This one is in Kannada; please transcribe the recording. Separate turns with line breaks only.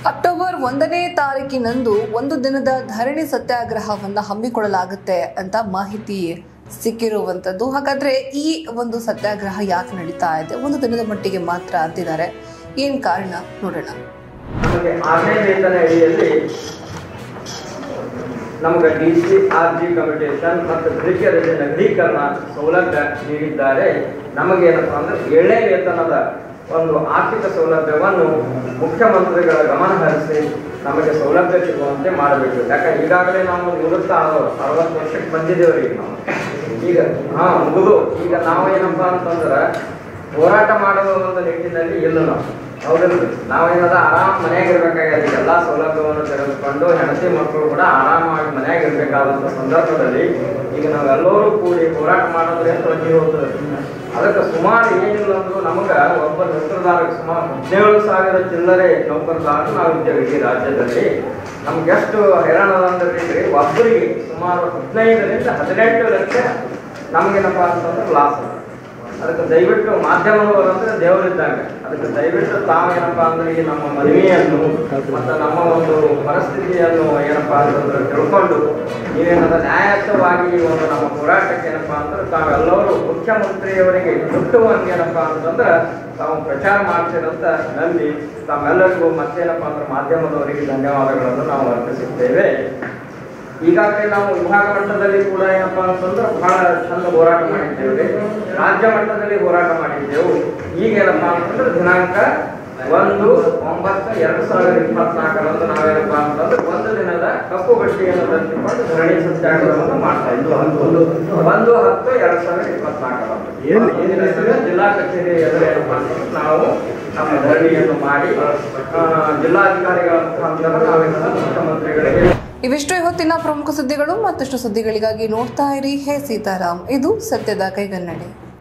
ಅಕ್ಟೋಬರ್ 1ನೇ ತಾರೀಕಿನಂದು ಒಂದು ದಿನದ ಧರಣಿ ಸತ್ಯಾಗ್ರಹವನ್ನು ಹಮ್ಮಿಕೊಳ್ಳಲಾಗುತ್ತೆ ಅಂತ ಮಾಹಿತಿ ಸಿಕ್ಕಿರುವಂತದ್ದು. ಹಾಗಾದ್ರೆ ಈ ಒಂದು ಸತ್ಯಾಗ್ರಹ ಯಾಕೆ ನಡೀತಾ ಇದೆ? ಒಂದು ದಿನದ ಮಟ್ಟಿಗೆ ಮಾತ್ರ ಅಂತಿದ್ದಾರೆ. ಏನ್ ಕಾರಣ ನೋಡೋಣ.
ನಮಗೆ 6ನೇ ವೇತನ ಅಡಿಯಲ್ಲಿ ನಮಗೆ DCRG ಕಮ್ಯುಟೇಷನ್ ಮತ್ತು ದೃಶ್ಯ ನಗರೀಕರಣ ಸೌಲಭ್ಯ ನೀಡಿದ್ದಾರೆ. ನಮಗೇನಪ್ಪ ಅಂದ್ರೆ 7ನೇ ವೇತನದ ಒಂದು ಆರ್ಥಿಕ ಸೌಲಭ್ಯವನ್ನು ಮುಖ್ಯಮಂತ್ರಿಗಳ ಗಮನ ಹರಿಸಿ ನಮಗೆ ಸೌಲಭ್ಯ ಸಿಗುವಂತೆ ಮಾಡಬೇಕು. ಯಾಕಂದ್ರೆ ಈಗಾಗಲೇ ನಾವು ನಿವೃತ್ತ 60 ವರ್ಷಕ್ಕೆ ಬಂದಿದ್ದೇವ್ರಿ. ನಾವು ಮುಗಿದು ಈಗ ನಾವು ಏನಪ್ಪ ಅಂತಂದ್ರೆ ಹೋರಾಟ ಮಾಡುವ ಒಂದು ನಿಟ್ಟಿನಲ್ಲಿ ಇಲ್ಲ. ಹೌದಲ್ರಿ, ನಾವೇನದ ಆರಾಮ್ ಮನೆಯಾಗ ಇರ್ಬೇಕಾಗಿದೆ. ಎಲ್ಲ ಸೌಲಭ್ಯವನ್ನು ತೆಗೆದುಕೊಂಡು ಹೆಂಡತಿ ಮಕ್ಕಳು ಕೂಡ ಆರಾಮಾಗಿ ಮನೆಯಾಗ ಇರ್ಬೇಕಾದಂತ ಸಂದರ್ಭದಲ್ಲಿ ಈಗ ನಾವೆಲ್ಲರೂ ಕೂಡಿ ಹೋರಾಟ ಮಾಡೋದ್ರೆ ತೊಡಗಿ ಹೋಗ್ತದೆ. ಅದಕ್ಕೆ ಸುಮಾರು ಏನಿಲ್ಲ ಅಂದ್ರೂ ನಮಗ ಒಬ್ಬ ನೌಕರದಾರಕ್ಕೆ ಸುಮಾರು 17,000 ಚಿಲ್ಲರೆ ನೌಕರದಾರರು ನಾವು ಇದ್ದೇವೆ ಈ ರಾಜ್ಯದಲ್ಲಿ. ನಮ್ಗೆ ಎಷ್ಟು ಹೈರಾಣ ಅಂದ್ರೆ ಒಬ್ಬರಿಗೆ ಸುಮಾರು 15ರಿಂದ 18 ಲಕ್ಷ ನಮ್ಗೇನಪ್ಪ ಅಂತಂದ್ರೆ ಲಾಸ್. ಅದಕ್ಕೆ ದಯವಿಟ್ಟು ಮಾಧ್ಯಮದವರು ಅಂದ್ರೆ ದೇವರಿದ್ದಾಗ ಅದಕ್ಕೆ ದಯವಿಟ್ಟು ತಾವೇನಪ್ಪ ಅಂದ್ರೆ ಈ ನಮ್ಮ ಮನವಿಯನ್ನು ಮತ್ತು ನಮ್ಮ ಒಂದು ಪರಿಸ್ಥಿತಿಯನ್ನು ಏನಪ್ಪಾ ಅಂತಂದ್ರೆ ತಿಳ್ಕೊಂಡು ನೀವೇನದ ನ್ಯಾಯಯುತವಾಗಿ ಒಂದು ನಮ್ಮ ಹೋರಾಟಕ್ಕೆ ಏನಪ್ಪಾ ಅಂದ್ರೆ ತಾವೆಲ್ಲರೂ ಮುಖ್ಯಮಂತ್ರಿಯವರಿಗೆ ಮುಟ್ಟುವಂಗೆ ಏನಪ್ಪಾ ಅಂತಂದ್ರೆ ತಾವು ಪ್ರಚಾರ ಮಾಡ್ತೀರಂತ ನಂಬಿ ತಾವೆಲ್ಲರಿಗೂ ಮತ್ತೇನಪ್ಪ ಅಂದ್ರೆ ಮಾಧ್ಯಮದವರಿಗೆ ಧನ್ಯವಾದಗಳನ್ನು ನಾವು ಅರ್ಪಿಸುತ್ತೇವೆ. ಈಗಾಗಲೇ ನಾವು ವಿಭಾಗ ಮಟ್ಟದಲ್ಲಿ ಕೂಡ ಏನಪ್ಪಾ ಅಂತಂದ್ರೆ ಬಹಳ ಚಂದ ಹೋರಾಟ ಮಾಡಿದ್ದೇವೆ. ರಾಜ್ಯ ಮಟ್ಟದಲ್ಲಿ ಹೋರಾಟ ಮಾಡಿದ್ದೆವು. ಈಗ ಏನಪ್ಪಾ ಅಂತಂದ್ರೆ ದಿನಾಂಕ 1/9/2024 ನಾವೇನಪ್ಪಾ ಅಂತಂದ್ರೆ ಒಂದು ದಿನದ ಕಪ್ಪು ಗಟ್ಟಿಯನ್ನು ಧರಿಸಿಕೊಂಡು ಧರಣಿ ಸತ್ಯಾಗ್ರಹವನ್ನು ಮಾಡ್ತಾ ಇದ್ವಿ. 1/10/2024 ಜಿಲ್ಲಾ ಕಚೇರಿ ಎದುರು ಏನಪ್ಪಾ ಅಂತಂದ್ರೆ ನಾವು ನಮ್ಮ ಧರಣಿಯನ್ನು ಮಾಡಿ ಜಿಲ್ಲಾಧಿಕಾರಿಗಳ ಮುಖಾಂತರ ನಾವೇನಂದ್ರೆ ಮುಖ್ಯಮಂತ್ರಿಗಳಿಗೆ.
ಇವಿಷ್ಟು ಇವತ್ತಿನ ಪ್ರಮುಖ ಸುದ್ದಿಗಳು. ಮತ್ತಷ್ಟು ಸುದ್ದಿಗಳಿಗಾಗಿ ನೋಡ್ತಾ ಇರಿ ಹೇ ಸೀತಾರಾಮ್. ಇದು ಸತ್ಯದ ಕೈಗನ್ನಡಿ.